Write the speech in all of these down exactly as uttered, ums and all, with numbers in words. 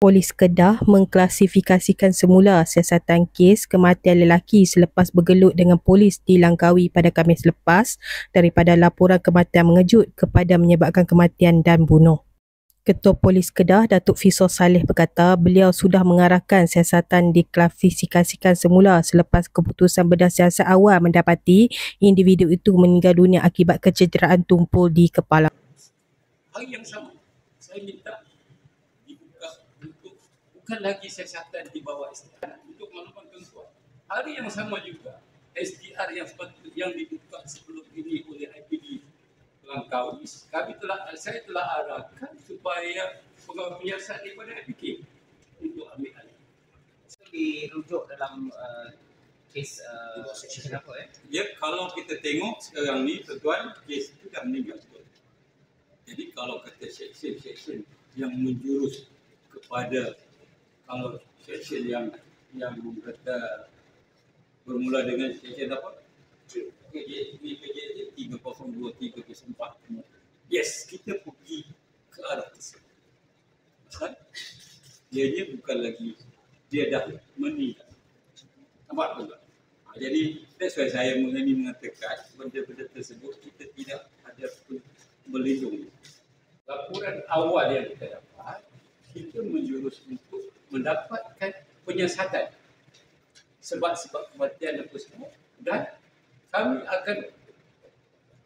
Polis Kedah mengklasifikasikan semula siasatan kes kematian lelaki selepas bergelut dengan polis di Langkawi pada Khamis lepas daripada laporan kematian mengejut kepada menyebabkan kematian dan bunuh. Ketua Polis Kedah, Datuk Fisor Saleh berkata beliau sudah mengarahkan siasatan diklasifikasikan semula selepas keputusan berdasar awal mendapati individu itu meninggal dunia akibat kecederaan tumpul di kepala. Hari yang sama, saya minta dibuka untuk bukan lagi siasatan di bawah S D R untuk makluman tuan. Hari yang sama juga S D R yang sepatutnya yang dibuka sebelum ini oleh I P D Langkawi, kami telah saya telah arahkan supaya pegawai penyiasat daripada I P K untuk ambil alih. Dirujuk dalam uh, kes uh, section apa eh? Ya, kalau kita tengok sekarang ni tuan, kes itu dah meninggal. Jadi kalau kata section-section yang menjurus kepada kalau section yang yang kata bermula dengan section apa? K J P tiga kosong dua tiga kosong empat. Yes, kita pergi ke arah tersebut. Pasal dia dia bukan lagi dia dah meninggal. Nampak tak? Jadi that's why saya mengenai mengatakan benda-benda tersebut kita tidak ada melindungi. Laporan awal yang kita dapat, kita menjurus untuk mendapatkan penyiasatan sebab-sebab kematian apa semua dan kami akan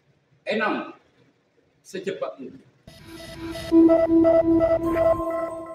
enam secepat mungkin.